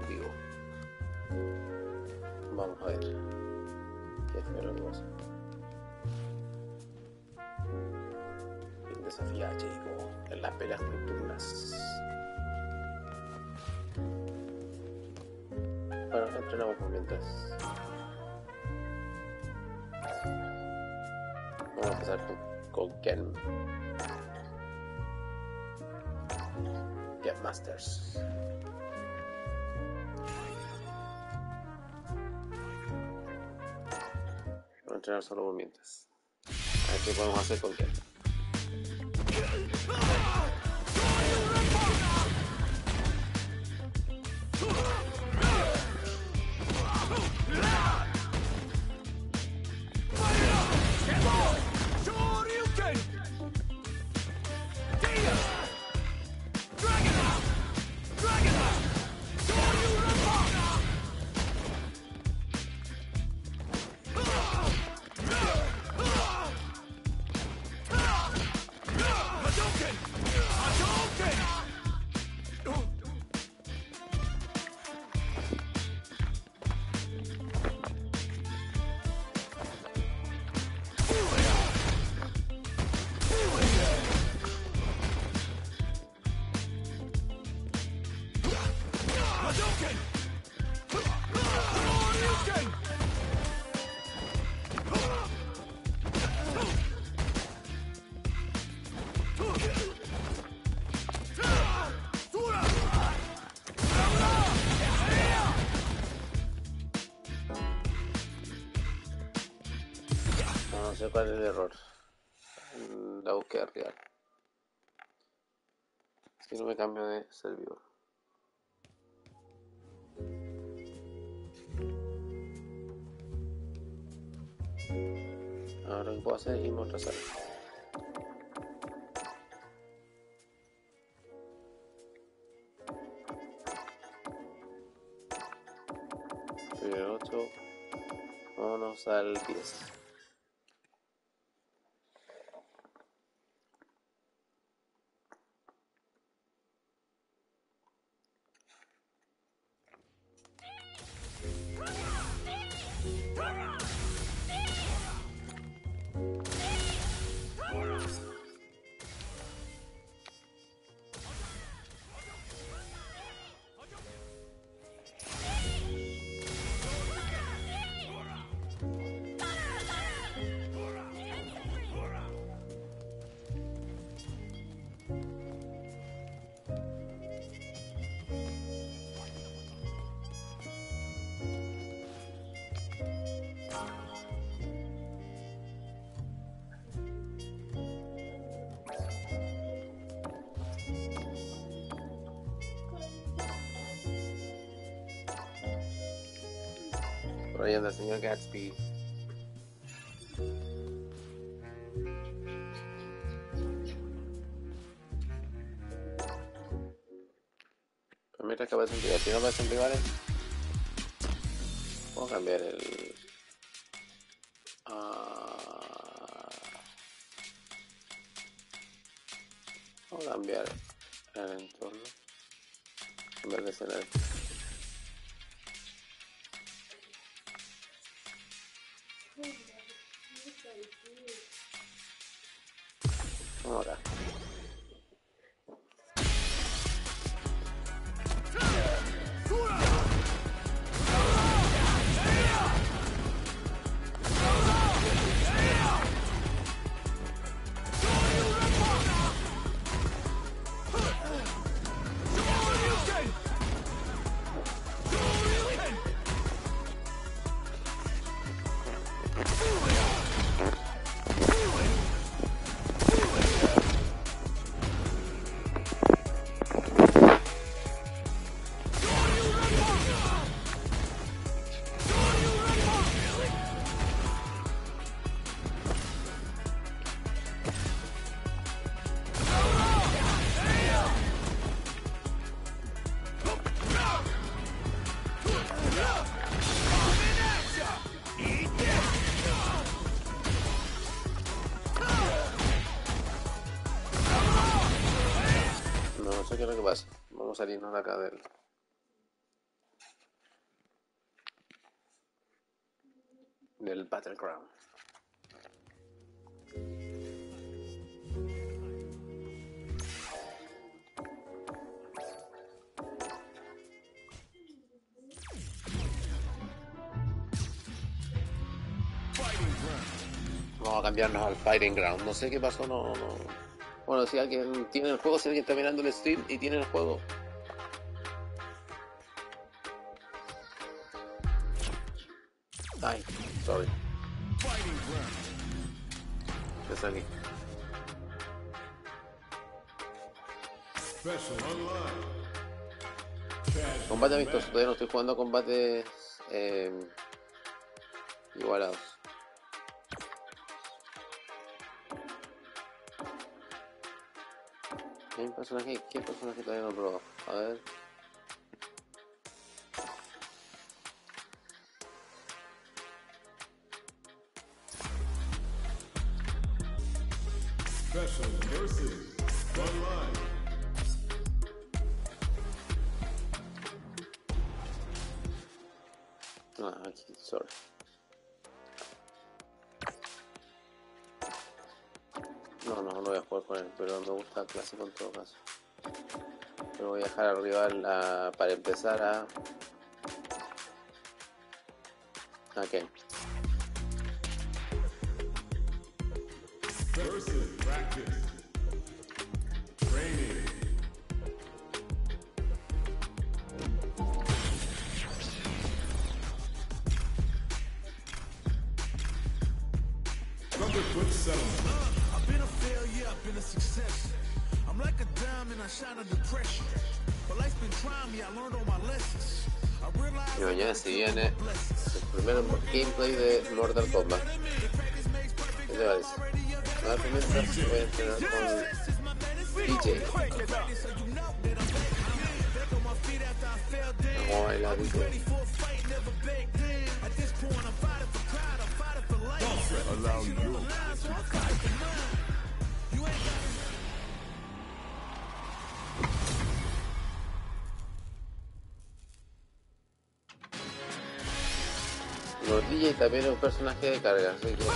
vivo. Vamos a ver. ¿Qué fue lo que pasó? El desafío a Jacob en las peleas nocturnas. Bueno, entrenamos por mientras. Vamos a empezar con Ken. Get Masters. Vamos a entrenar solo por mientras. A ver qué podemos hacer con Ken. No sé cuál es el error en la búsqueda real. Si no me cambio de servidor. Ahora lo que puedo hacer es irme a otra sala. El 8. Vámonos al 10. Por ahí anda el señor Gatsby. Pero mientras que aparecen rivales, si no aparecen rivales, vamos a cambiar el... vamos a cambiar el entorno. Cambiar de escenario. Vamos acá. No sé qué es lo que pasa. Vamos a salirnos de acá del... del Battleground. Vamos a cambiarnos al Fighting Ground. No sé qué pasó, no. Bueno, si alguien tiene el juego, si alguien está mirando el stream y tiene el juego. Ay, sorry. ¿Qué es aquí? Combate amistoso. Todavía no estoy jugando combates igualados. ¿Qué personaje todavía no he probado? A ver. Special versus Online. Aquí, sorry. No voy a jugar con él, pero me gusta el clásico en todo caso. Pero voy a dejar al rival para empezar a Ken. Versus practice. Training. Brotherhood settlement. I've been a failure, I've been a success. I'm like a diamond, I shine a depression. But life's been trying me, I learned all my lessons. I realized Y mañana se viene el primer gameplay de Mortal Kombat. ¿Qué te parece? A ver, mientras voy a entrenar con DJ. Vamos a bailar, DJ. Allow you. Los DJ también es un personaje de carga, así que...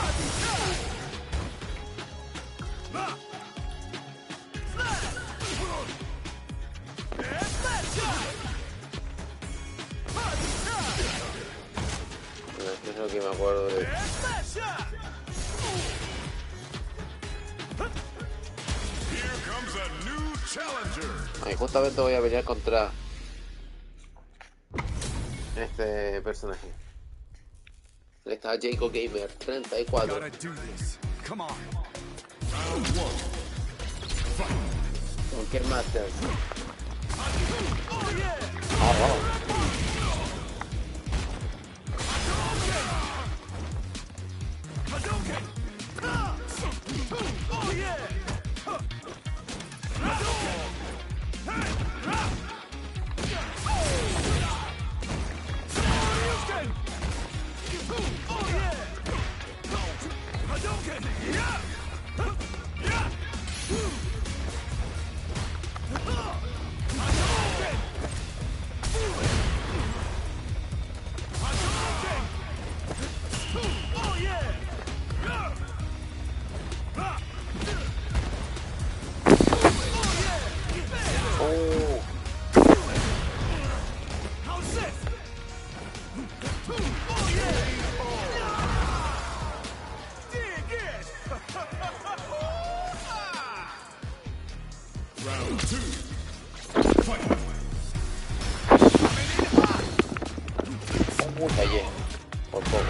Es lo que me acuerdo de... Here comes a new challenger. Ay, justamente voy a pelear contra este personaje. Ahí está Jacob Gamer 34. Gotta do this. Come on. Round one. Fight. ¿Con qué Master? Round two. Fight. Callé. Por poco.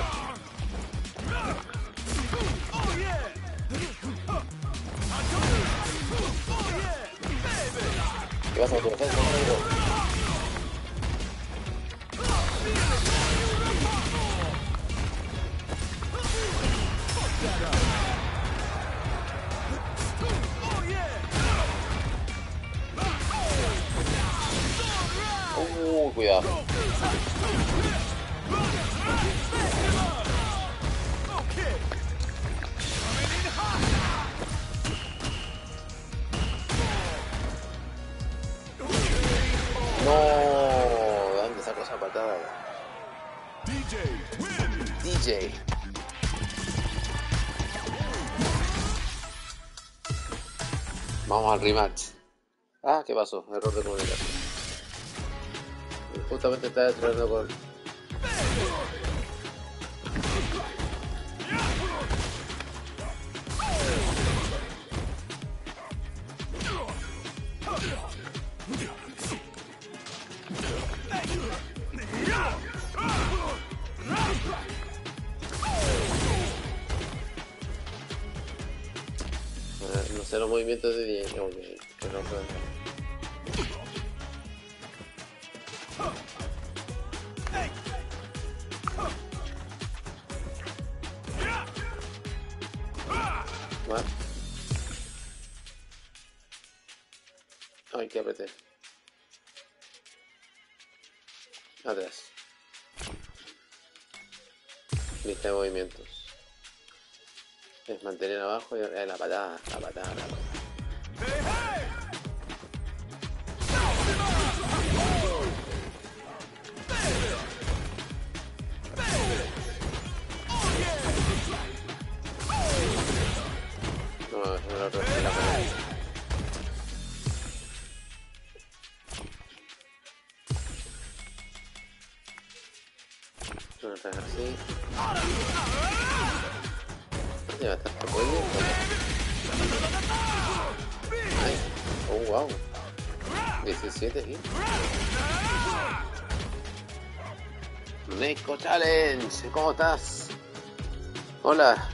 ¿Qué vas a tu defensa, amigo? Cuidado. No, ¿dónde sacó esa patada? DJ win. DJ. Vamos al rematch. Ah, ¿qué pasó? Error de comunicación. Justamente estaba entrenando con... no sé los movimientos de DJ. Ok, que no pueden... What? Ay, que apreté. Atrás. Lista de movimientos. Es mantener abajo y la patada, la patada, la patada. No, no lo rompí la patada. No estás así. Ya está muy bien. Ay, oh wow. 17 aquí. Neko Challenge, ¿cómo estás? Hola.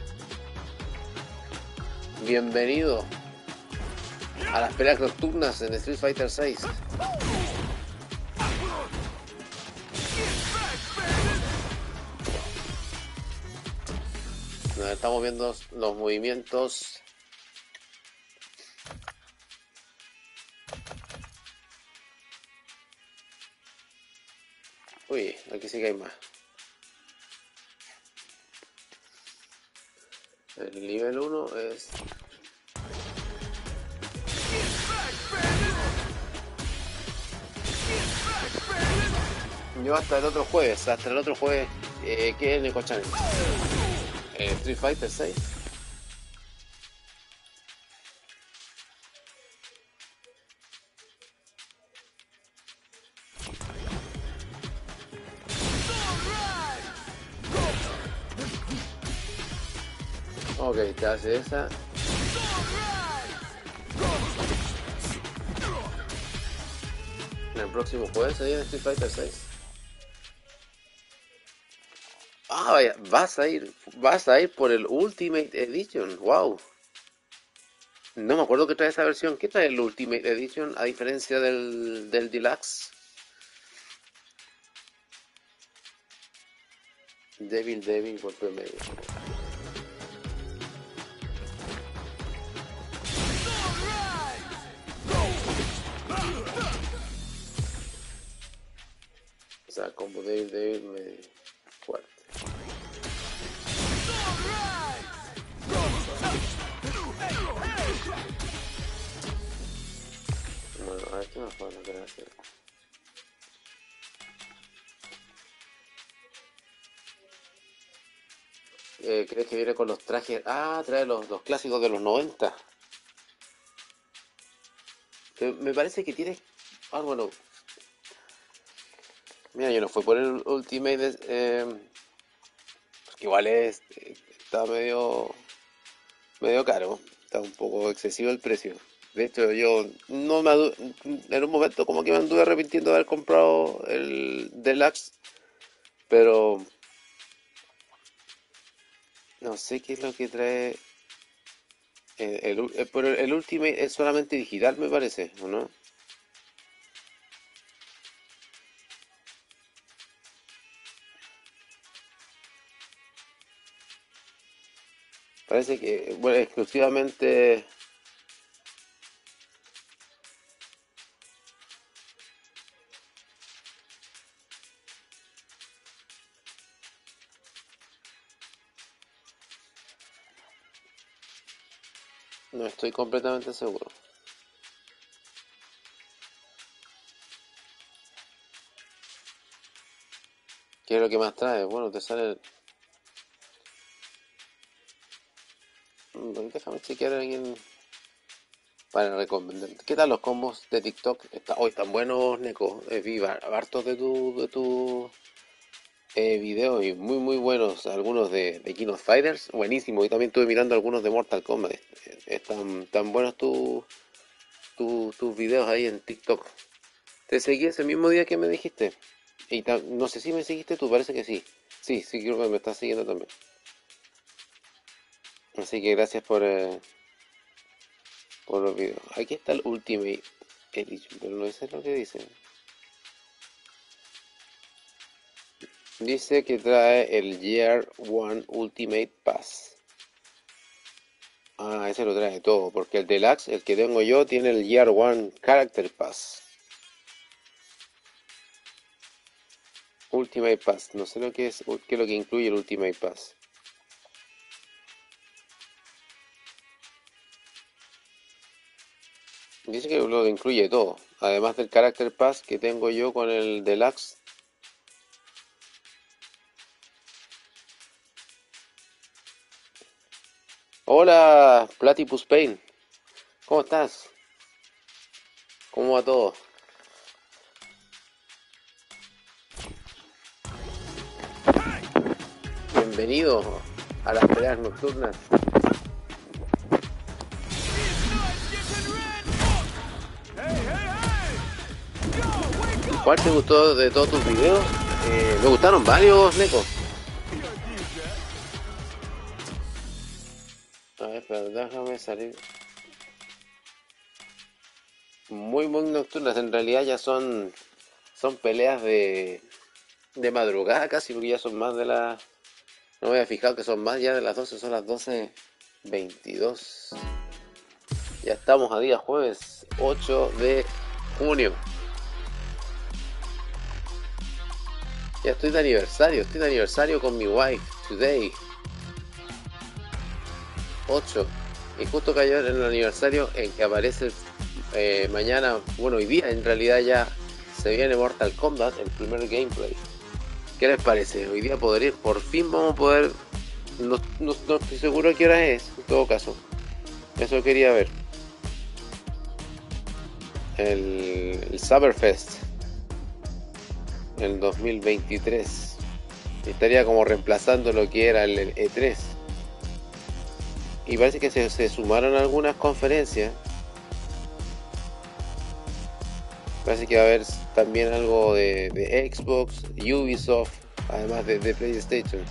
Bienvenido a las peleas nocturnas en Street Fighter 6. Estamos viendo los movimientos. Uy, aquí sí que hay más. El nivel 1 es... Yo hasta el otro jueves, ¿qué es Neko Challenge? Street Fighter 6. Ok, te hace esa. El próximo jueves se viene Street Fighter 6. Ah, vaya, vas a ir por el Ultimate Edition. Wow. No me acuerdo que trae esa versión. ¿Qué trae el Ultimate Edition a diferencia del Deluxe? Devil, golpe medio. O sea, combo Devil medio fuerte. Bueno, a ver qué más puedo hacer. ¿Crees que viene con los trajes? Ah, trae los clásicos de los 90. Me parece que tiene... Ah, bueno. Mira, yo no fui por el Ultimate... porque igual está medio caro. Está un poco excesivo el precio. De hecho, yo no me en un momento como que me anduve arrepintiendo de haber comprado el Deluxe. Pero... no sé qué es lo que trae... pero el Ultimate es solamente digital, me parece, ¿o no? Parece que, bueno, exclusivamente... No estoy completamente seguro. ¿Qué es lo que más trae? Bueno, te sale... Déjame chequear aquí en... para recomendar. ¿Qué tal los combos de TikTok? Hoy están buenos, Neko. Vi hartos de tu videos y muy muy buenos. Algunos de King of Fighters, buenísimo. Y también estuve mirando algunos de Mortal Kombat. Están tan buenos tus videos ahí en TikTok. Te seguí ese mismo día que me dijiste. Y no sé si me seguiste tú, parece que sí. Sí, sí, creo que me estás siguiendo también. Así que gracias por los videos. Aquí está el Ultimate Edition, pero no sé lo que dice. Dice que trae el Year One Ultimate Pass. Ah, ese lo trae todo, porque el Deluxe, el que tengo yo, tiene el Year One Character Pass. Ultimate Pass, no sé lo que es, qué es lo que incluye el Ultimate Pass. Dice que lo incluye todo, además del Character Pass que tengo yo con el Deluxe. Hola, Platypus Pain, ¿cómo estás? ¿Cómo va todo? Bienvenido a las peleas nocturnas. ¿Cuál te gustó de todos tus videos? Me gustaron varios, Neko. A ver, pero déjame salir. Muy muy nocturnas, en realidad ya son peleas de madrugada casi, porque ya son más de las... No me había fijado que son más ya de las 12, son las 12:22. Ya estamos a día jueves 8 de junio. Ya estoy de aniversario con mi wife, today. 8. Y justo cayó en el aniversario en que aparece mañana, bueno, hoy día en realidad ya se viene Mortal Kombat, el primer gameplay. ¿Qué les parece? Hoy día por fin vamos a poder, no estoy seguro a qué hora es, en todo caso. Eso quería ver. El Summerfest, el 2023. Estaría como reemplazando lo que era el E3. Y parece que se sumaron algunas conferencias. Parece que va a haber también algo de Xbox, Ubisoft, además de PlayStation.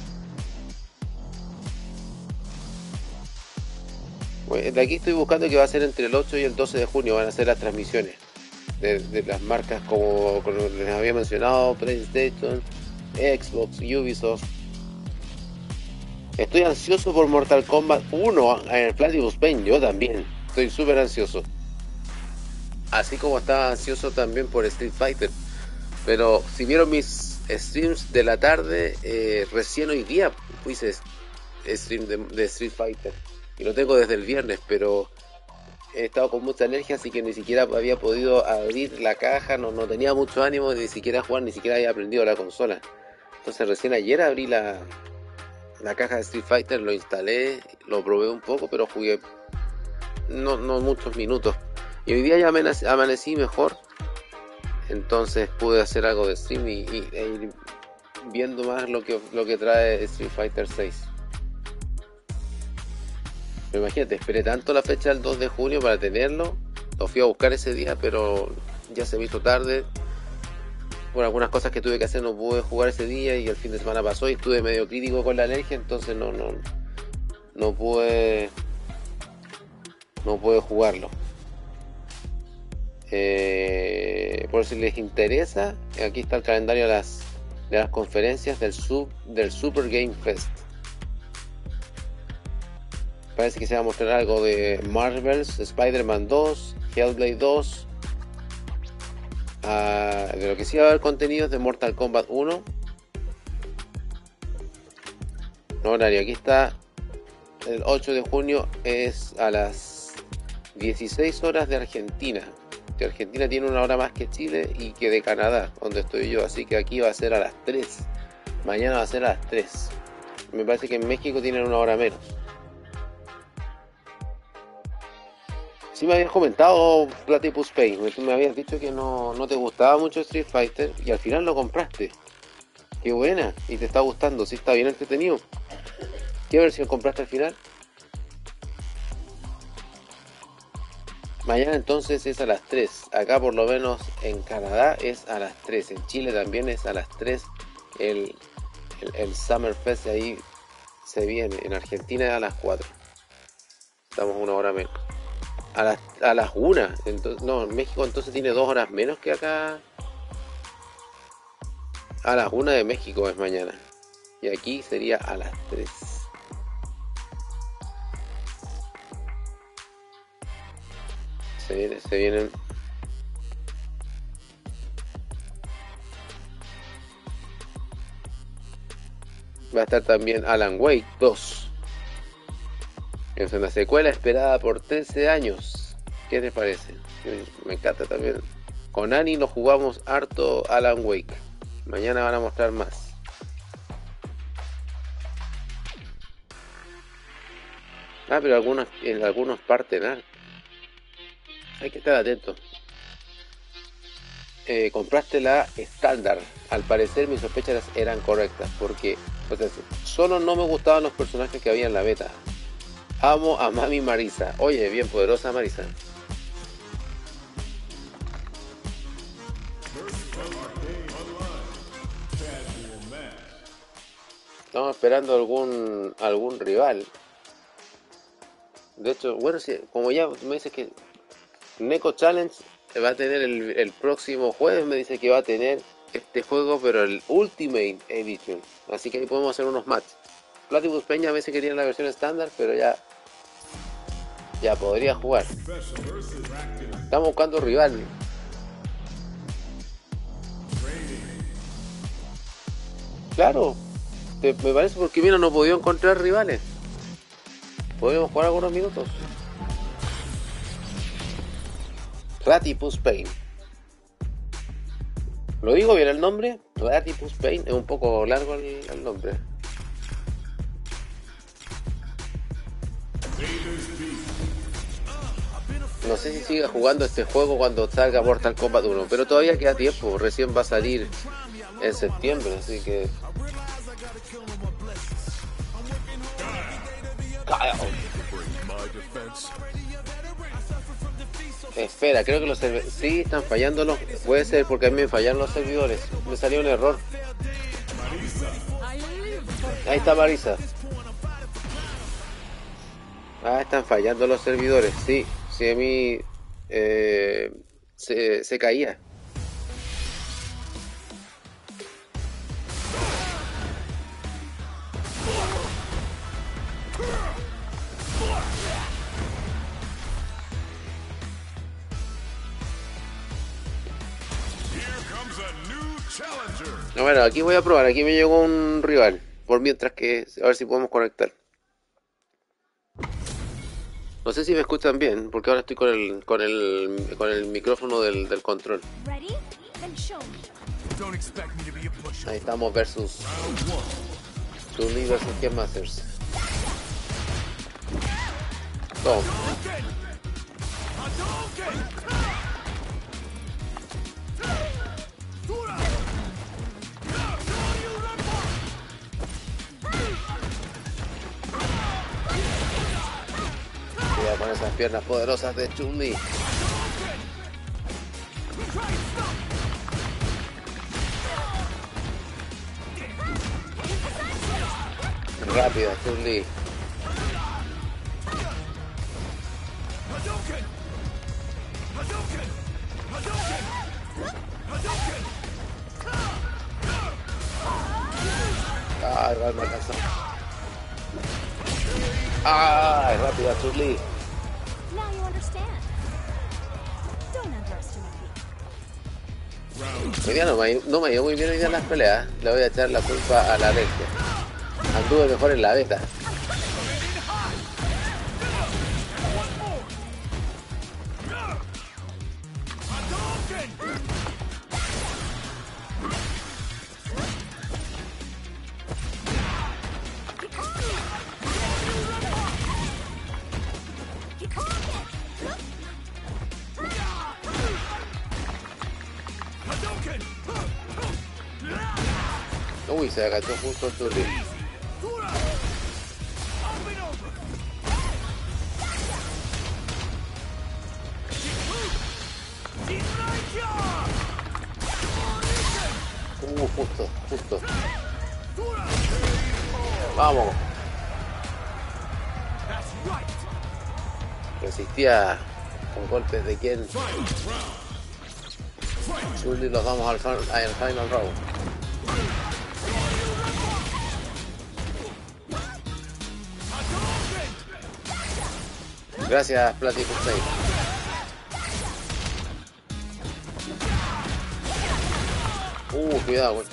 Bueno, de aquí estoy buscando que va a ser entre el 8 y el 12 de junio, van a ser las transmisiones de las marcas como les había mencionado, PlayStation, Xbox, Ubisoft. Estoy ansioso por Mortal Kombat 1 en el Platinum Pain, yo también, estoy súper ansioso. Así como estaba ansioso también por Street Fighter. Pero si vieron mis streams de la tarde, recién hoy día hice stream de Street Fighter. Y lo tengo desde el viernes, pero he estado con mucha alergia, así que ni siquiera había podido abrir la caja, no tenía mucho ánimo de ni siquiera jugar, ni siquiera había aprendido la consola. Entonces recién ayer abrí la caja de Street Fighter, lo instalé, lo probé un poco, pero jugué no muchos minutos. Y hoy día ya amanecí mejor, entonces pude hacer algo de stream e ir viendo más lo que trae Street Fighter 6. Pero imagínate, esperé tanto la fecha del 2 de junio para tenerlo, lo fui a buscar ese día, pero ya se me hizo tarde. Por algunas cosas que tuve que hacer no pude jugar ese día y el fin de semana pasó y estuve medio crítico con la alergia, entonces no pude jugarlo. Por si les interesa, aquí está el calendario de las conferencias del Super Game Fest. Parece que se va a mostrar algo de Marvel's Spider-Man 2, Hellblade 2. De lo que sí va a haber contenidos de Mortal Kombat 1. Horario, aquí está. El 8 de junio es a las 16 horas de Argentina. Que Argentina tiene una hora más que Chile y que de Canadá, donde estoy yo. Así que aquí va a ser a las 3. Mañana va a ser a las 3. Me parece que en México tienen una hora menos. Sí me habías comentado Platypus Pain, tú me habías dicho que no te gustaba mucho Street Fighter y al final lo compraste. Qué buena, y te está gustando, sí está bien entretenido. ¿Qué versión compraste al final? Mañana entonces es a las 3. Acá por lo menos en Canadá es a las 3. En Chile también es a las 3. El, el Summerfest ahí se viene. En Argentina es a las 4. Estamos una hora menos. A las 1. Entonces, no, en México entonces tiene 2 horas menos que acá. A las 1 de México es mañana. Y aquí sería a las 3. Se vienen. Va a estar también Alan Wake 2. Es una secuela esperada por 13 años. ¿Qué te parece? Me encanta también. Con Ani lo jugamos harto Alan Wake. Mañana van a mostrar más. Pero en algunos parten, hay que estar atento. Compraste la estándar. Al parecer mis sospechas eran correctas. Porque, solo no me gustaban los personajes que había en la beta. Amo a Mami Marisa. Oye, bien poderosa Marisa. Estamos esperando algún rival. De hecho, bueno, sí, como ya me dices que Neko Challenge va a tener el próximo jueves, me dice que va a tener este juego, pero el Ultimate Edition. Así que ahí podemos hacer unos matches. Platypus Peña me dice que tiene la versión estándar, pero ya podría jugar. Estamos buscando rival. Claro, me parece porque mira, no he podido encontrar rivales. Podemos jugar algunos minutos. Platypus Pain. ¿Lo digo bien el nombre? Platypus Pain. Es un poco largo el nombre. No sé si siga jugando este juego cuando salga Mortal Kombat 1, pero todavía queda tiempo. Recién va a salir en septiembre, así que... Espera, creo que los servidores... Sí, están fallando los... Puede ser porque a mí me fallaron los servidores. Me salió un error. Ahí está Marisa. Están fallando los servidores. Sí, a mí... se caía. Bueno, aquí voy a probar, aquí me llegó un rival. Por mientras que, a ver si podemos conectar. No sé si me escuchan bien, porque ahora estoy con el micrófono del control. Ahí estamos versus Chun-Li versus Game Masters. Toma. Con esas piernas poderosas de Chun-Li. Rápida Chun-Li. Igual me alcanzó. Rápida Chun-Li. Hoy día no me ha ido muy bien hoy día en las peleas. Le voy a echar la culpa a la alergia. Anduve mejor en la beta. Uy, se agachó justo el turno. Justo. Vamos. Resistía con golpes de quien. Y los vamos al final round. Gracias, Platypus 6. Cuidado con esto.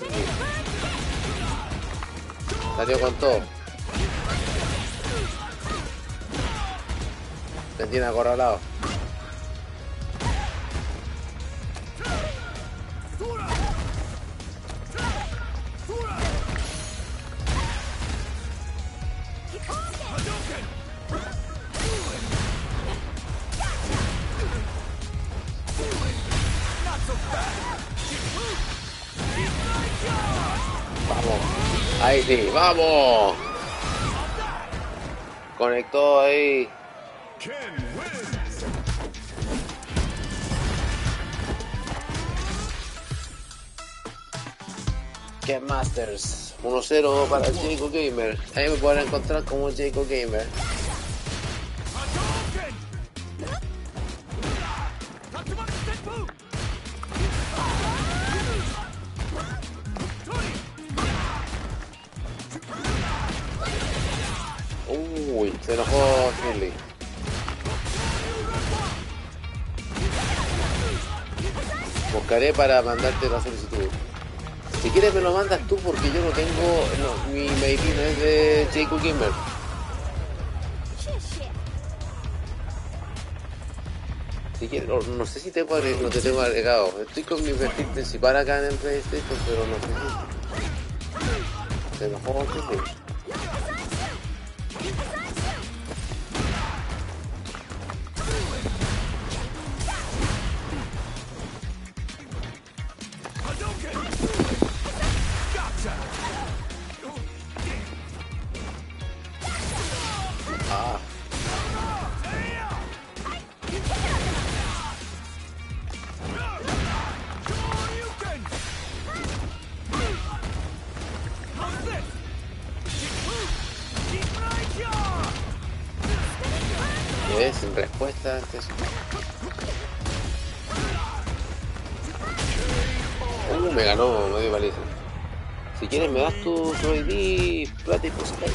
Salió con todo. Me tiene acorralado. Vamos. Ahí sí, vamos. Conectó ahí. Ken Masters 1-0 para Jacob Gamer. Ahí me pueden encontrar como Jacob Gamer. Uy, se enojó Finley. Buscaré para mandarte la solicitud. Si quieres me lo mandas tú porque yo no tengo... No, mi mail no es de Jacob Gamer. Si quieres, no sé si no te tengo agregado. Estoy con mi perfil principal acá en el PlayStation, pero no sé si... Se enojó Finley. Sin respuesta antes. Me ganó medio paliza. Si quieres me das tu ID, Platypus 6.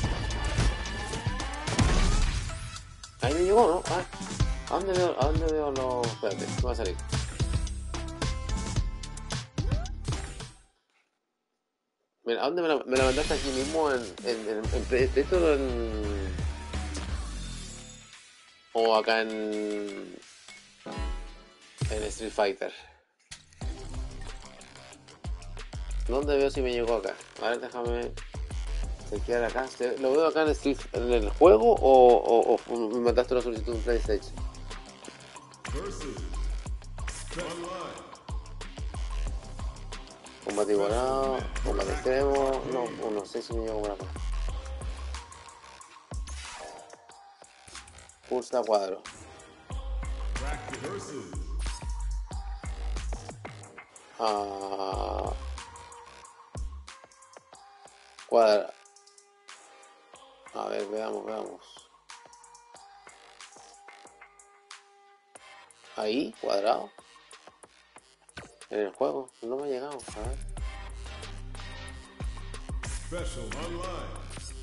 Ahí me llegó, ¿no? ¿A dónde veo los...? Espérate, ¿qué va a salir? Mira, ¿a dónde me la mandaste aquí mismo en PlayStation o o acá en Street Fighter? ¿Dónde veo si me llegó acá? A ver, déjame chequear acá. ¿Lo veo acá en el juego o me mandaste una solicitud en PlayStation? Combate igualado, combate extremo. No sé si me llegó por acá. Pulsa cuadro. Cuadra. A ver, veamos. Ahí, cuadrado. En el juego, no me ha llegado. A ver. Special online.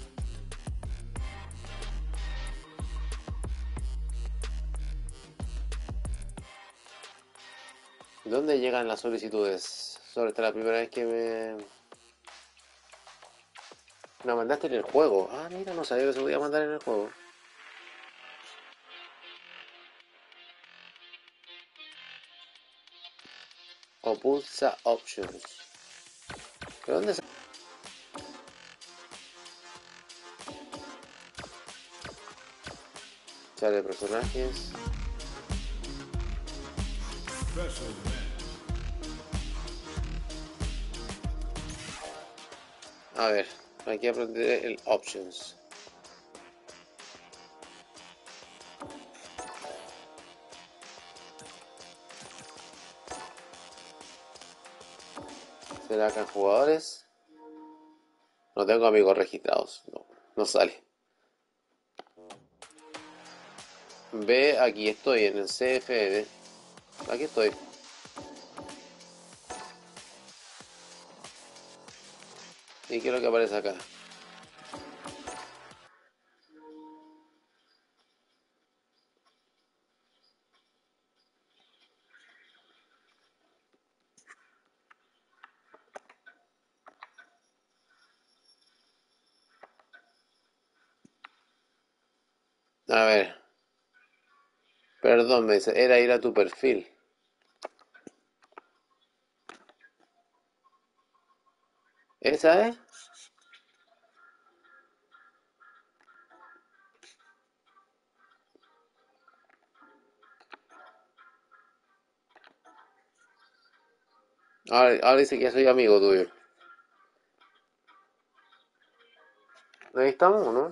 ¿Dónde llegan las solicitudes? Sobre esta la primera vez que me mandaste en el juego. Mira, no sabía que se podía mandar en el juego. O pulsa options. ¿Pero dónde está? Sale personajes. A ver, aquí aprenderé el options. ¿Será acá en jugadores? No tengo amigos registrados. No, no sale. Ve, aquí estoy en el CFD. Aquí estoy. ¿Y qué es lo que aparece acá? A ver. Perdón, me dice, era ir a tu perfil. ¿Esa es? Ahora dice que ya soy amigo tuyo. Ahí estamos, ¿no?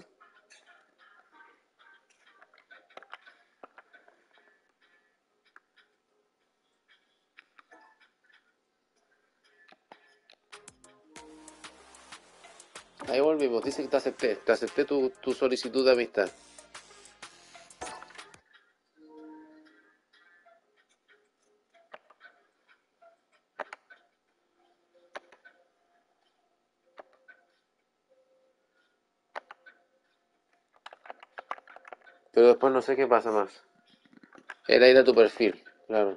Ahí volvimos. Dice que te acepté. Te acepté tu solicitud de amistad. Pero después no sé qué pasa más. Era ir a tu perfil, claro.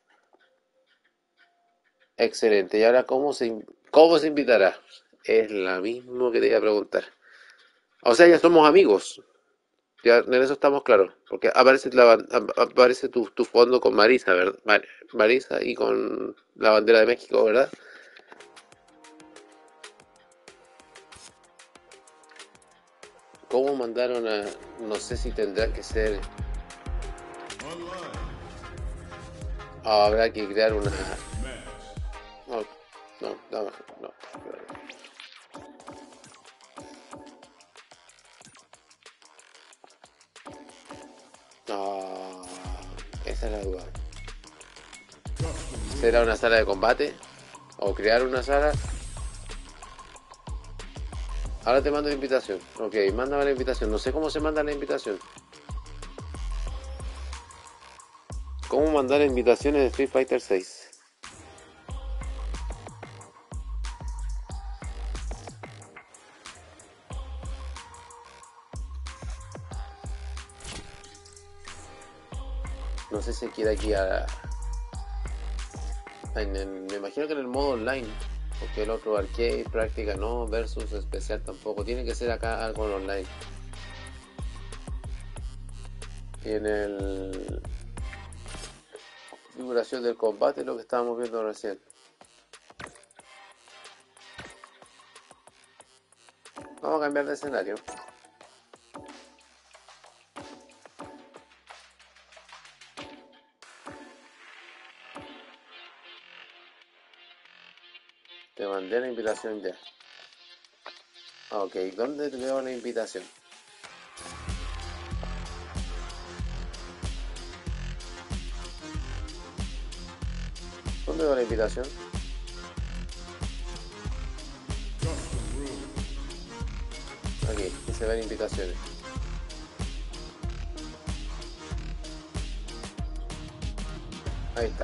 Excelente. ¿Y ahora cómo se invitará? Es la misma que te iba a preguntar. O sea, ya somos amigos. Ya en eso estamos claros. Porque aparece, aparece tu fondo con Marisa, ¿verdad? Marisa y con la bandera de México, ¿verdad? ¿Cómo mandaron a...? No sé si tendrá que ser... Habrá que crear una... No, no, no, no. No, esa es la duda. ¿Será una sala de combate? ¿O crear una sala? Ahora te mando la invitación. Ok, mándame la invitación. No sé cómo se manda la invitación. ¿Cómo mandar invitaciones de Street Fighter 6? No sé si quiere aquí me imagino que en el modo online. Porque el otro arcade, práctica no, versus especial tampoco. Tiene que ser acá algo en online. Y en el... Configuración del combate, lo que estábamos viendo recién. Vamos a cambiar de escenario. Te mandé la invitación ya. Ok, ¿dónde te veo la invitación? ¿Dónde veo la invitación? Aquí, aquí se ven invitaciones. Ahí está.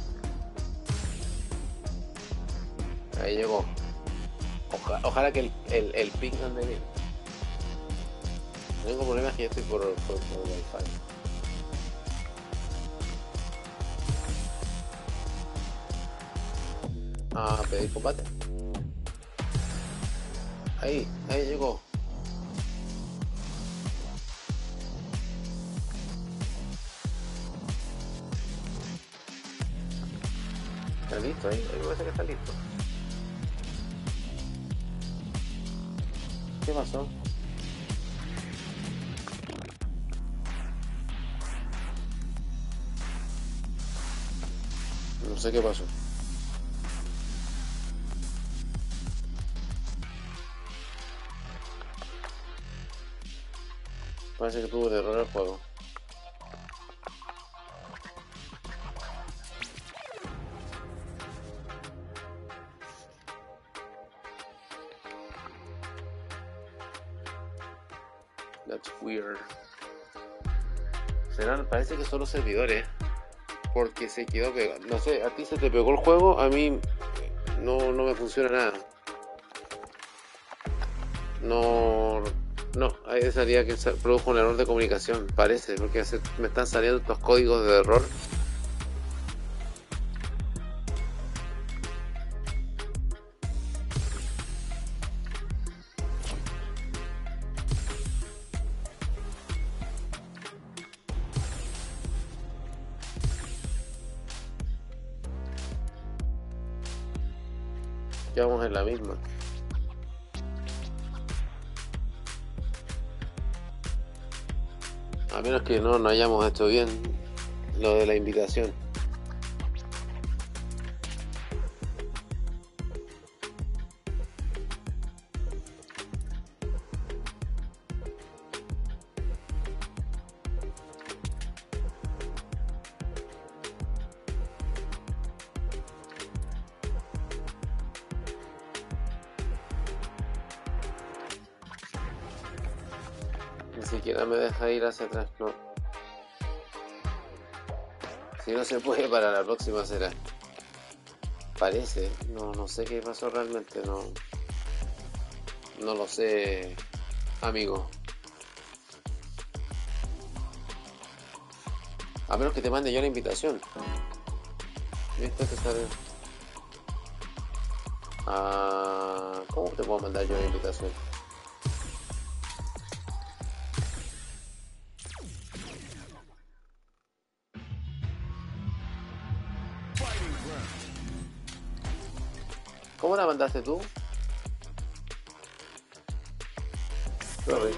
Ahí llegó. Ojalá que el ping ande bien. No tengo problemas que yo estoy por Wi-Fi. Ah, pedir combate. Ahí llegó. Está listo, ahí parece que está listo. ¿Qué pasó? No sé qué pasó. Parece que tuvo un error el juego. That's weird. Serán, parece que son los servidores. Porque se quedó pegado. No sé, a ti se te pegó el juego, a mí no me funciona nada. No, ahí salía que produjo un error de comunicación, parece, porque me están saliendo estos códigos de error. Ya vamos en la misma. A menos que no hayamos hecho bien lo de la invitación. Ni siquiera me deja ir hacia atrás, no. Si no se puede, para la próxima será. Parece, no sé qué pasó realmente, no lo sé, amigo. A menos que te mande yo la invitación. ¿Viste que sale? ¿Cómo te puedo mandar yo la invitación? ¿Cómo la mandaste tú? Sorry.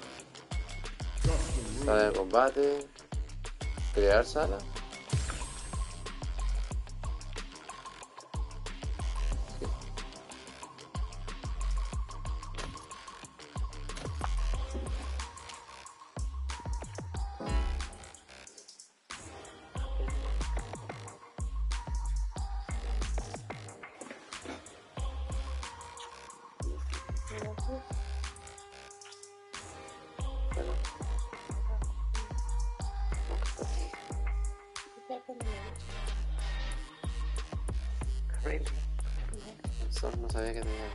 Sala de combate. Crear sala. Sí. Really? No sabía que tenía.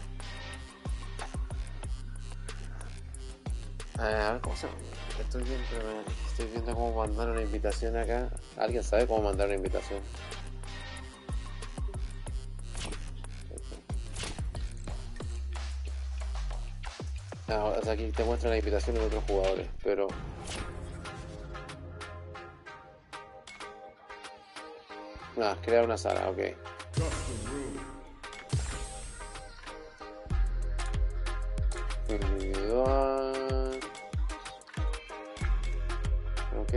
A ver cómo se llama. Estoy viendo cómo mandar una invitación acá. ¿Alguien sabe cómo mandar una invitación? O sea, aquí te muestra la invitación de otros jugadores, pero crea una sala, ok. Individual. Ok.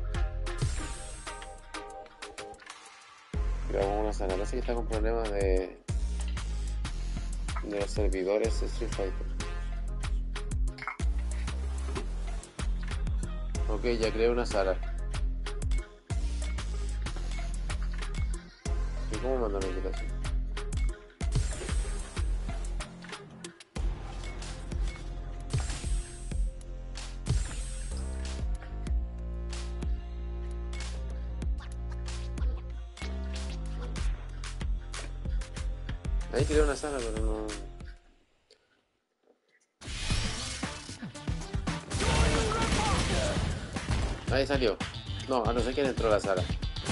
Creamos una sala. Parece que está con problemas de los servidores de Street Fighter. Ok, ya creé una sala. ¿Y cómo mando la invitación? Ahí creé una sala, pero no... Ahí salió. No, a no ser quién entró a la sala.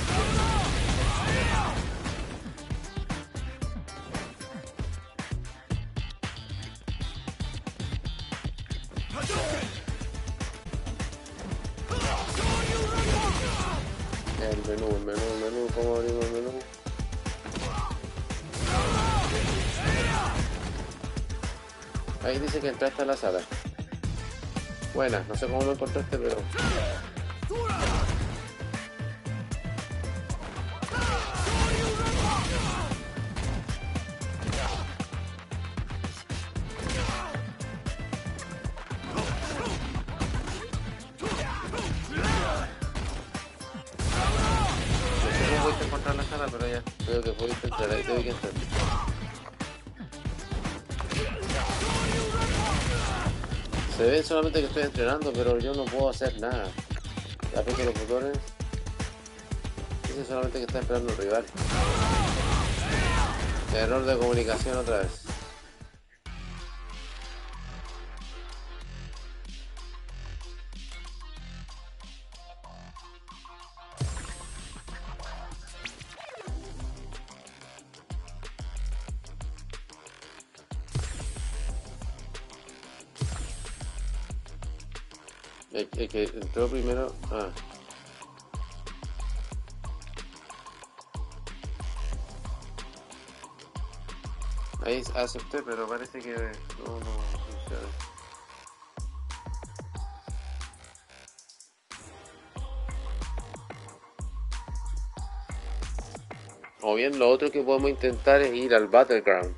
El menú, ¿cómo abrimos el menú? Ahí dice que entraste a la sala. Buena, no sé cómo me encontraste, pero... ya. Creo que pudiste entrar, ahí te vi que entrar. Se ve solamente que estoy entrenando, pero yo no puedo hacer nada. Aprieto los botones. Dice solamente que está esperando el rival. Error de comunicación otra vez. El que entró primero. Ah. Ahí acepté, pero parece que no funciona. O bien lo otro que podemos intentar es ir al Battleground.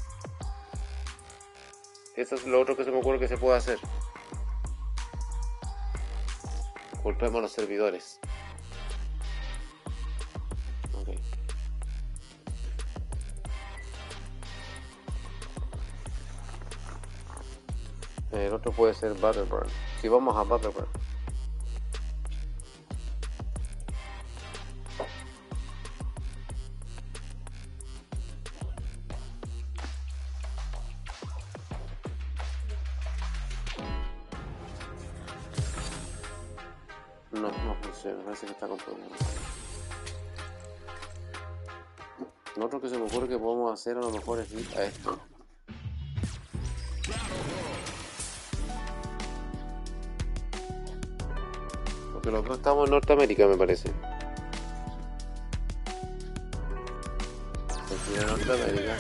Eso es lo otro que se me ocurre que se puede hacer. Culpemos a los servidores. Okay. El otro puede ser Battleground. Si vamos a Battleground. No funciona, parece que está con problemas. Lo otro que se me ocurre que podemos hacer a lo mejor es ir a esto. Porque los dos estamos en Norteamérica, me parece. Aquí en Norteamérica.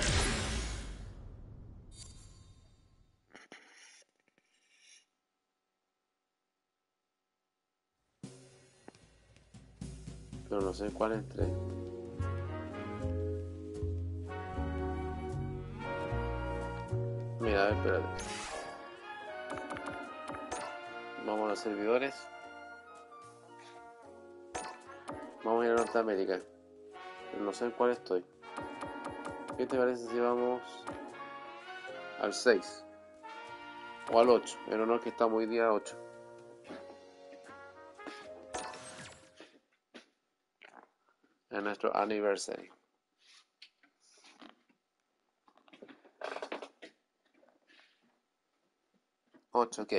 Pero no sé cuál entré. Mira, a ver, espérate. Vamos a los servidores. Vamos a ir a Norteamérica. Pero no sé en cuál estoy. ¿Qué te parece si vamos al 6? O al 8. En honor que estamos hoy día 8. En nuestro aniversario. 8, ok.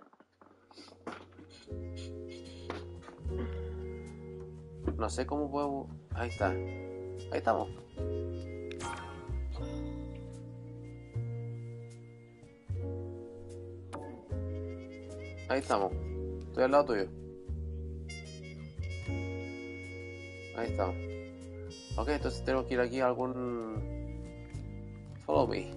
No sé cómo puedo... Ahí está. Ahí estamos. Ahí estamos. Estoy al lado tuyo. Ahí estamos. Ok, entonces tenemos que ir aquí a algún... Follow me.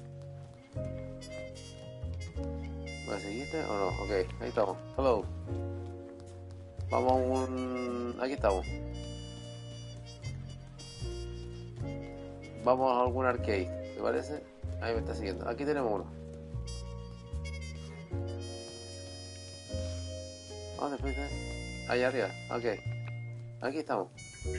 ¿Me seguiste o no? Ok, ahí estamos. Hello. Vamos a un... Aquí estamos. Vamos a algún arcade, ¿te parece? Ahí me está siguiendo. Aquí tenemos uno. ¿Dónde fuiste? Allá arriba. Ok. Aquí estamos.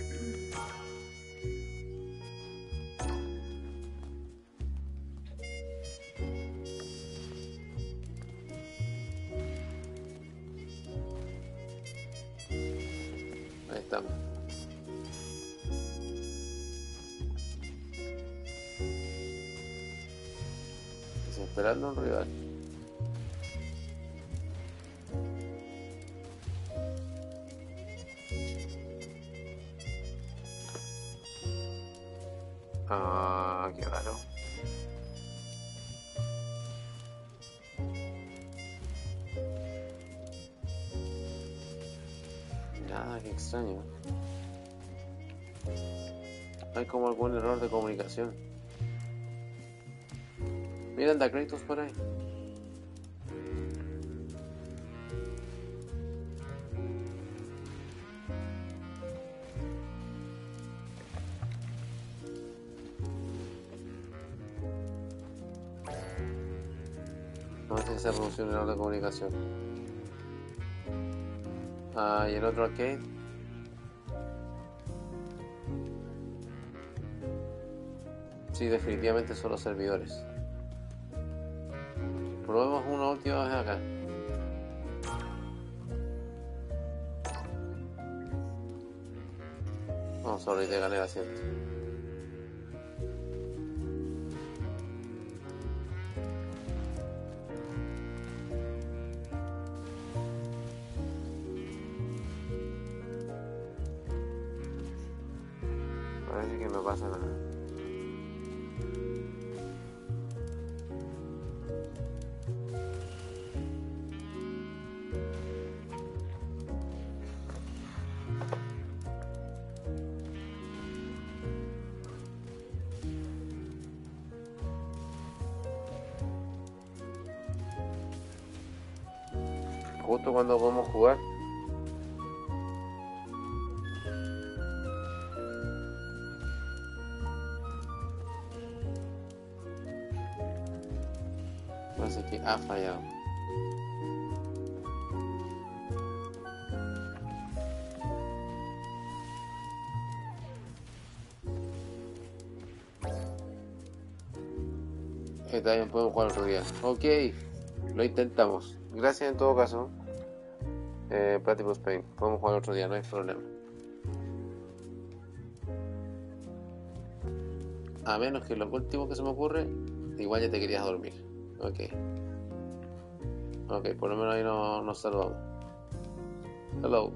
Ahí estamos. Estoy esperando un rival. Ah, qué raro. Nada, qué extraño. Hay como algún error de comunicación. Mira, anda Kratos por ahí. No sé si se produjo un error de comunicación. Ah, y el otro arcade. Sí, definitivamente son los servidores. Probemos una última vez acá. Vamos a abrir, gané el asiento. Parece que no pasa nada. Justo cuando podemos jugar. Parece que ha fallado. Está bien, podemos jugar otro día. Ok, lo intentamos. Gracias en todo caso. Platypus Paint. Podemos jugar otro día, no hay problema. A menos que lo último que se me ocurre, igual ya te querías dormir. Ok. Ok, por lo menos ahí nos saludamos. Hello.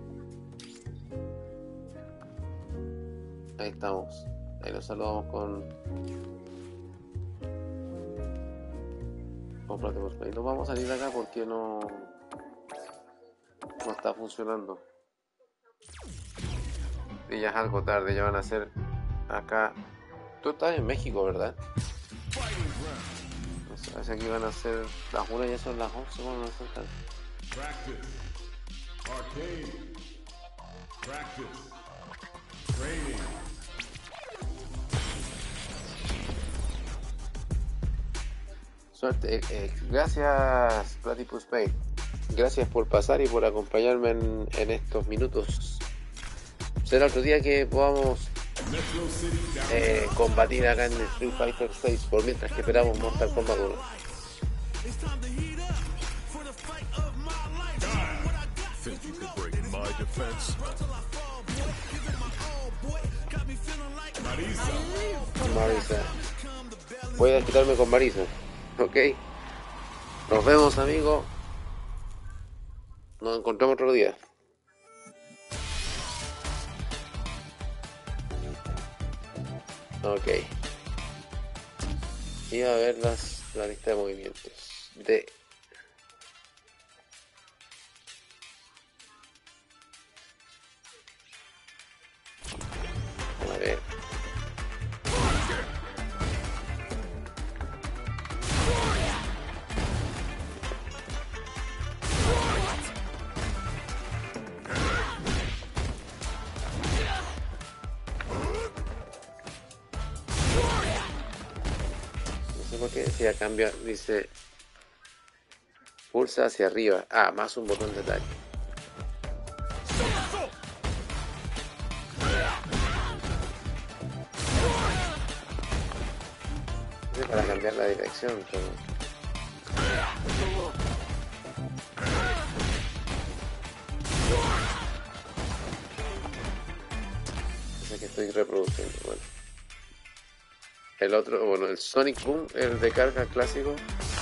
Ahí estamos. Ahí nos saludamos con Platypus Paint. Nos vamos a salir de acá porque no está funcionando. Y ya es algo tarde, ya van a ser acá. Tú estás en México, ¿verdad? Parece que van a ser las 1 y ya son las 11 cuando nos acercan. Practice. Arcade. Practice. Training. Suerte. Gracias, Platypus Paint. Gracias por pasar y por acompañarme en estos minutos. Será otro día que podamos combatir acá en Street Fighter 6 por mientras que esperamos Mortal Kombat 1. Think you could break my defense? Marisa. Voy a desquitarme con Marisa. Ok. Nos vemos, amigos. Nos encontramos otro día. Ok. Y a ver la lista de movimientos de a ver. Porque decía cambia, dice pulsa hacia arriba, más un botón de ataque. Es para cambiar la dirección, pero... Sé que estoy reproduciendo, bueno. El otro, bueno, el Sonic Boom, el de carga clásico.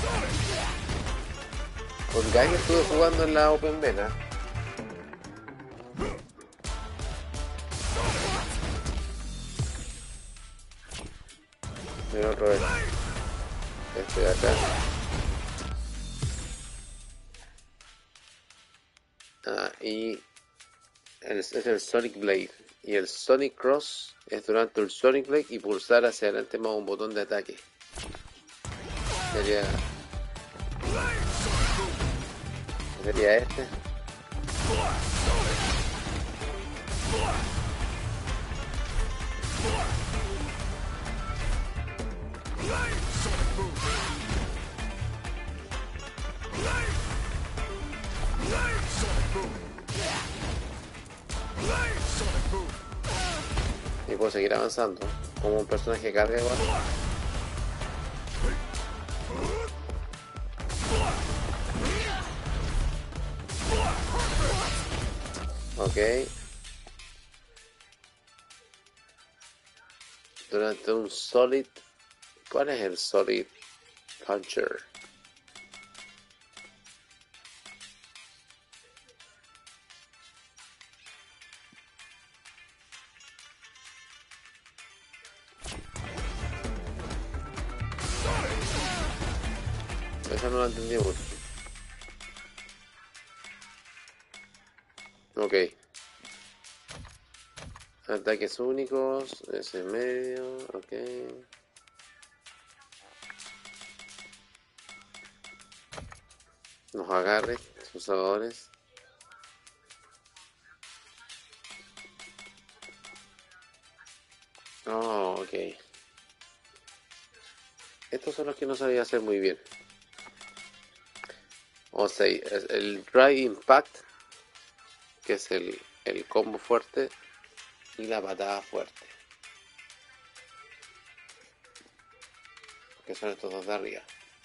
Con Guy estuve jugando en la Open Beta. Mira otra vez. Este de acá. Y es el Sonic Blade. Y el Sonic Cross es durante el Sonic Blade y pulsar hacia adelante más un botón de ataque. Sería este. Y puedo seguir avanzando como un personaje que carga igual. Ok. Durante un solid. ¿Cuál es el solid puncher? Eso no lo entendí mucho. Ok. Ataques únicos, ese medio, ok. Los agarres, sus sabores. Oh, ok. Estos son los que no sabía hacer muy bien. O sea, el Dry Impact, que es el combo fuerte, y la patada fuerte. Que son estos dos de arriba.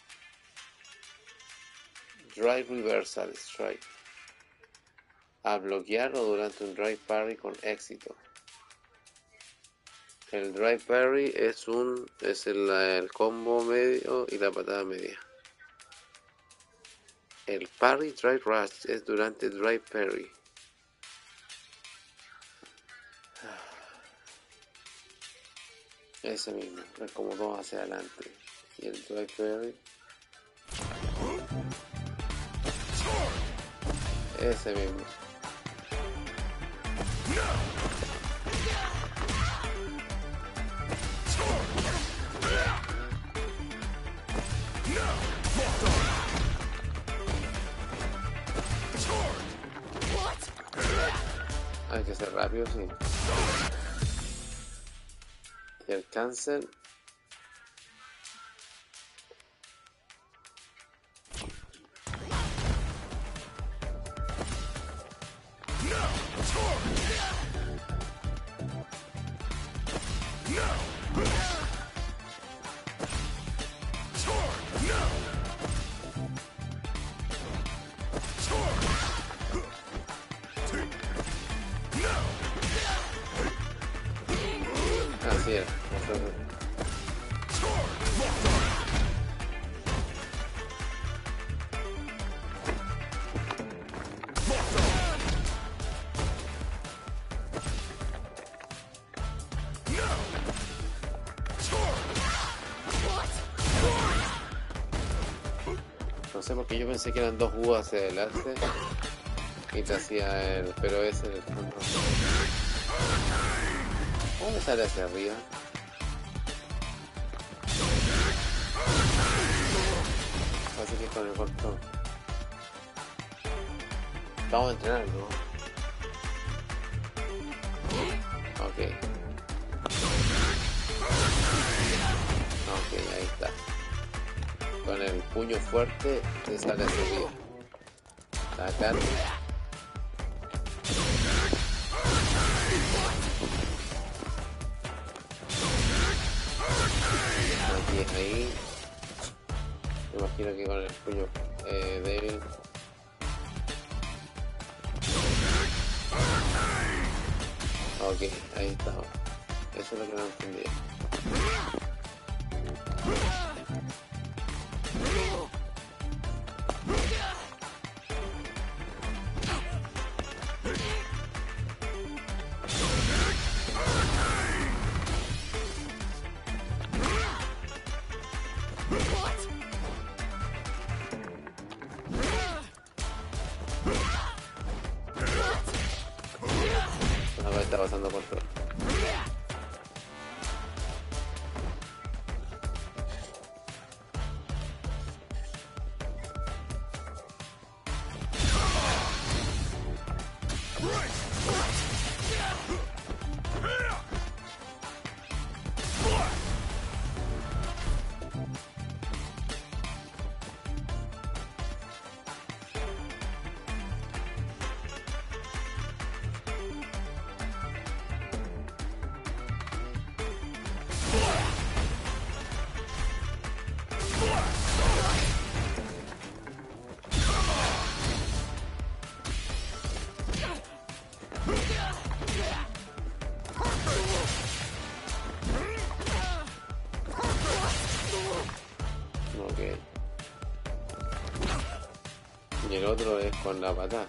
Dry Reversal Strike. A bloquear o durante un Dry Parry con éxito. El Dry Parry es el combo medio y la patada media. El Parry Dry Rush es durante Dry Parry. Ese mismo, es como dos hacia adelante. Y el Dry Parry. Ese mismo. Hay que ser rápido, sí. Y el cancel. Así es. No sé por qué yo pensé que eran dos U hacia adelante y te hacía el... pero ese en el fondo. ¿Cómo me sale hacia arriba? Así que con el corto. Vamos a entrenar, ¿no? Ok. Ok, ahí está. Con el puño fuerte te sale hacia arriba. Sacar. Aquí, ahí. Me imagino que con el puño débil. Ok, ahí está. Eso es lo que no entendía. Ahora está pasando control. Y el otro es con la patada.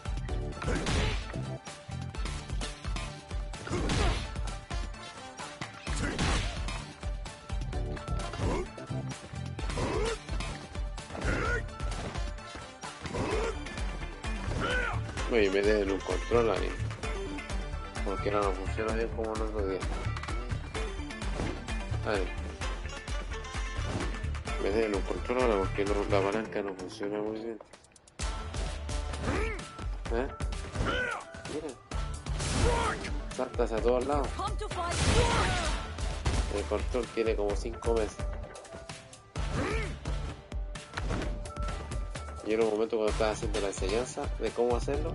Oye, me den un control a mí. Porque no funciona bien como el otro día. Vale. Me den un control ahora porque no, la palanca no funciona muy bien. ¿Eh? Mira. Saltas a todos lados. El control tiene como 5 meses. Y en un momento cuando estás haciendo la enseñanza de cómo hacerlo,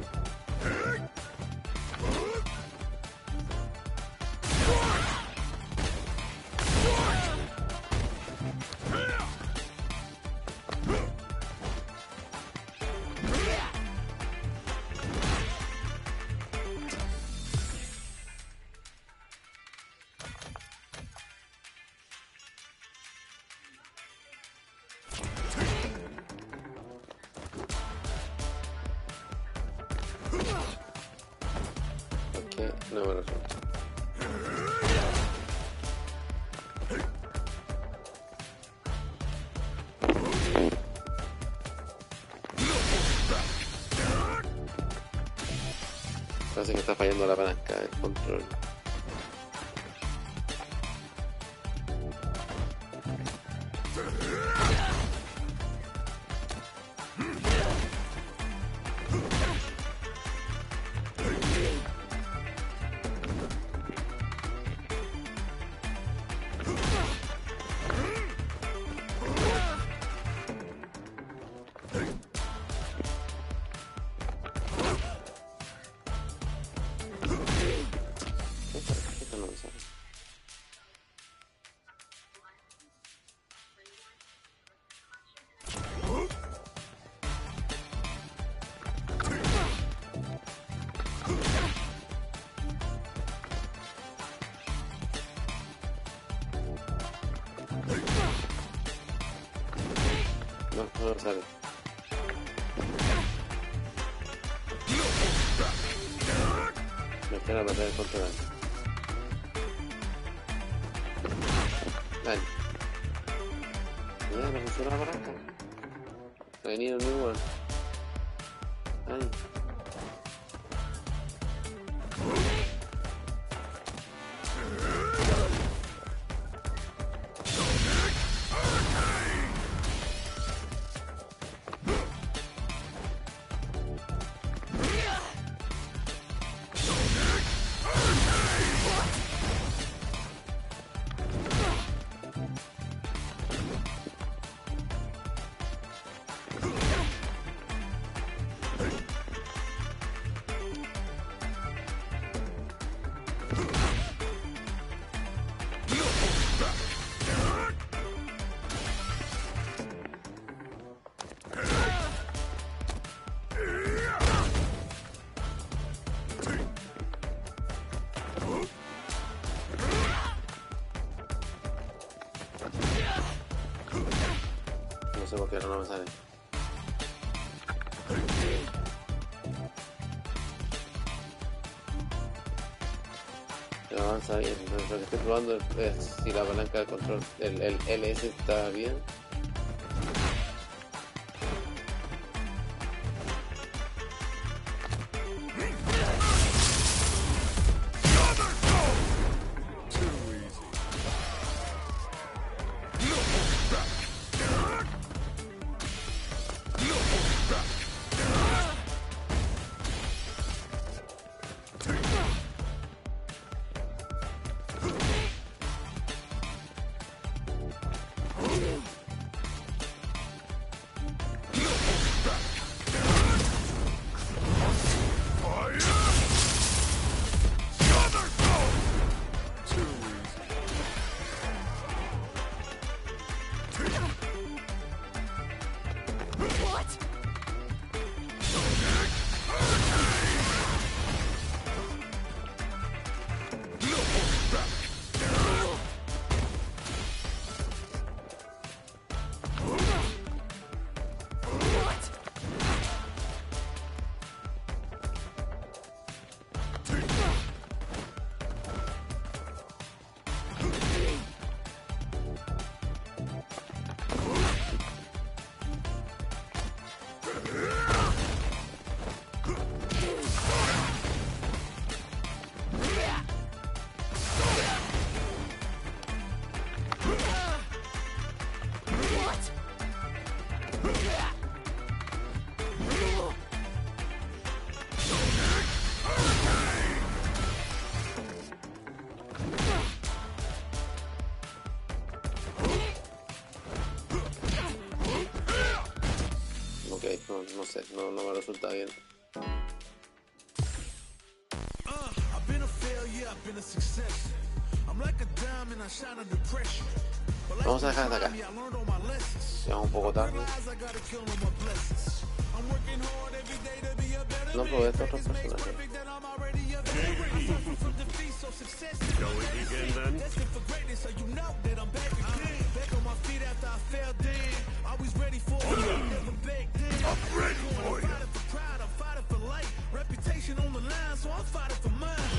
no me lo resulta. Parece que está fallando la palanca del control. Esto no me sale. No me sale. Me espera apretar el control. Dale. Ya, no funciona la palanca. I need a new one. Ay. No sé por qué no me sale. No avanza bien. Lo que estoy probando es si la palanca de control, el LS está bien. no sé, no me resulta bien. I've been a failure, I've been a success. I'm like a diamond, I shine under pressure. But life's Vamos a been dejar hasta trying acá. me, I learned all my lessons. Llegamos un poco tarde. Realize I gotta kill all my blessings. I'm working hard every day to be a better No man. probé estos otros Practice makes personajes. perfect, that I'm already a veteran. I suffer from defeat, so success is Shall we begin then? destined for greatness, so you know that I'm back again. Back on my feet after I fell down. Always ready for it, never back down. I'm ready for I'm you. fighting for pride, I'm fighting for life. Reputation on the line, so I'm fighting for mine.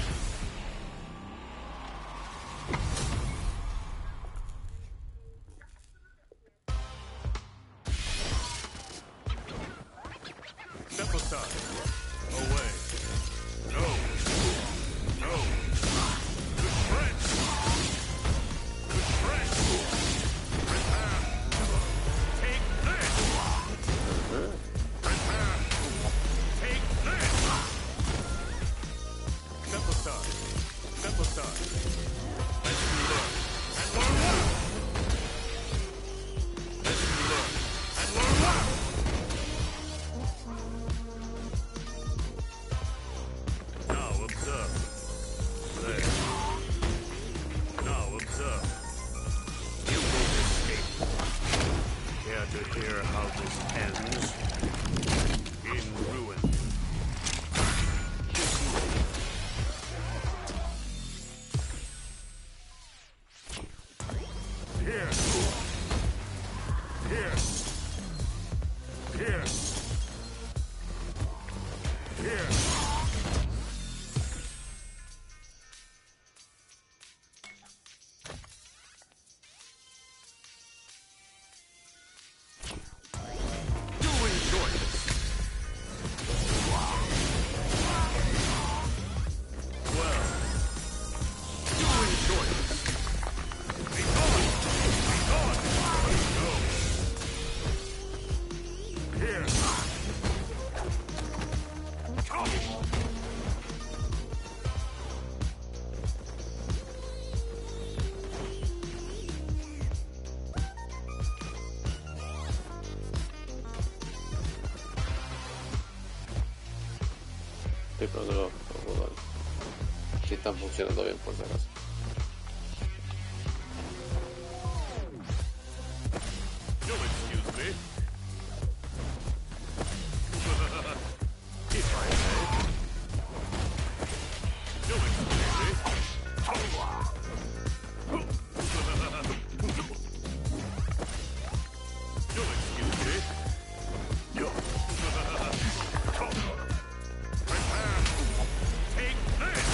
Step aside. Away. No. No. Good friend. Good friend. Prepare. Take this. Prepare. Take this. Step aside. Step aside. Let's learn. And learn well. Let's learn. And learn well. Now observe. There. Now observe. You won't escape. Care to hear how this ends? In ruin. Here. Here. Here. Here. Do enjoy this. Well, do enjoy this. Be gone! Be gone! No. Here. Come! Estoy probando los botones. Si están funcionando bien, por si acaso. You'll excuse me. If I may. You'll excuse me. You'll excuse me. Prepare. Take this.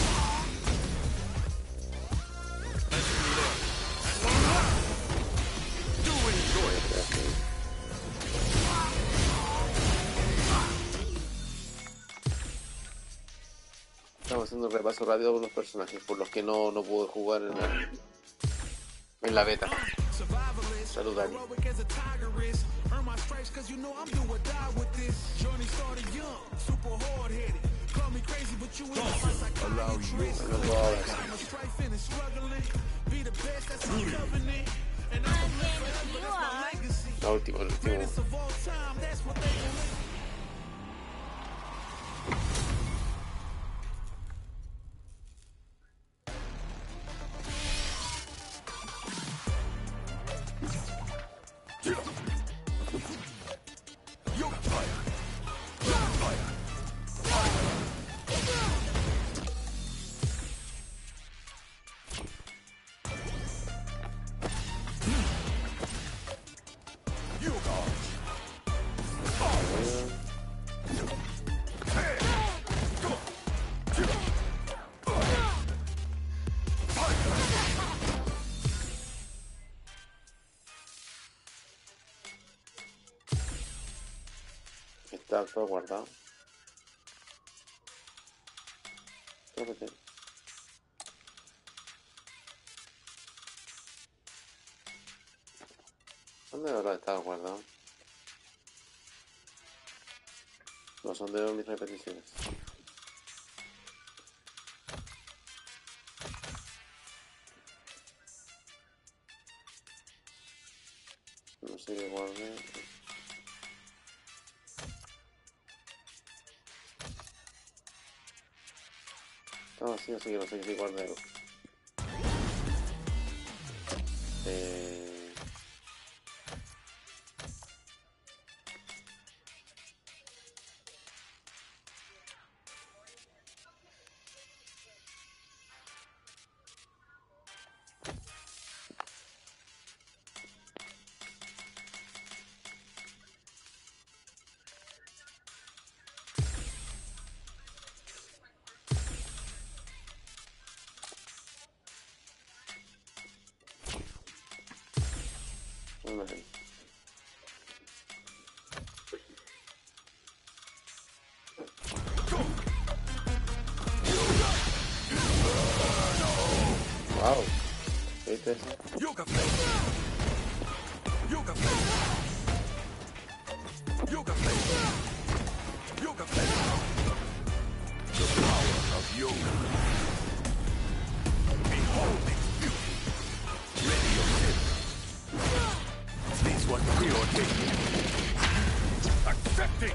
Let's learn. And learn. Do enjoy it. Estamos haciendo un repaso rápido por los personajes, por los que no pude jugar en la beta. Survivalist, Salud, Dani. heroic as a tiger is. Earn my stripes cause you know I'm do or die with this. Journey started young, super hard headed. Call me crazy, but you ain't my psychiatrist. No puedo ahora. I'm a strifing and struggling. Be the best, that's my covenant. And I'm a live forever, that's my legacy. La última, el último. Greatest of all time, that's what they believe. Está todo guardado. Creo que sí. ¿Dónde habrá estado guardado? No son de mis repeticiones. No sé qué guardé. No, sí, no sé, no sé qué guarda algo. Wow, ¿viste eso? Yoga Flame. Yoga Flame. Yoga Flame. Yoga Flame. The power of yoga. Behold its beauty. Ready your sin. This was preordained. Accepting.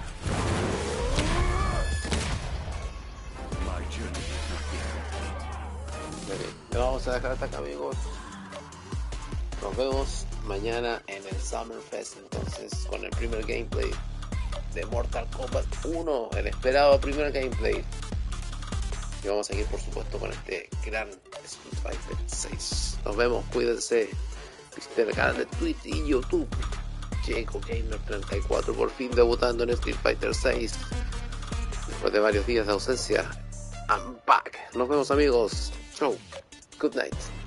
My journey is not yet complete. Ok, le vamos a dejar hasta acá, amigos. Nos vemos mañana en el Summer Fest, entonces, con el primer gameplay de Mortal Kombat 1, el esperado primer gameplay. Y vamos a seguir, por supuesto, con este gran Street Fighter 6. Nos vemos, cuídense. Visiten el canal de Twitch y YouTube. Jacob Gamer 34, por fin debutando en Street Fighter 6. Después de varios días de ausencia, I'm back. Nos vemos, amigos. Chau. Good night.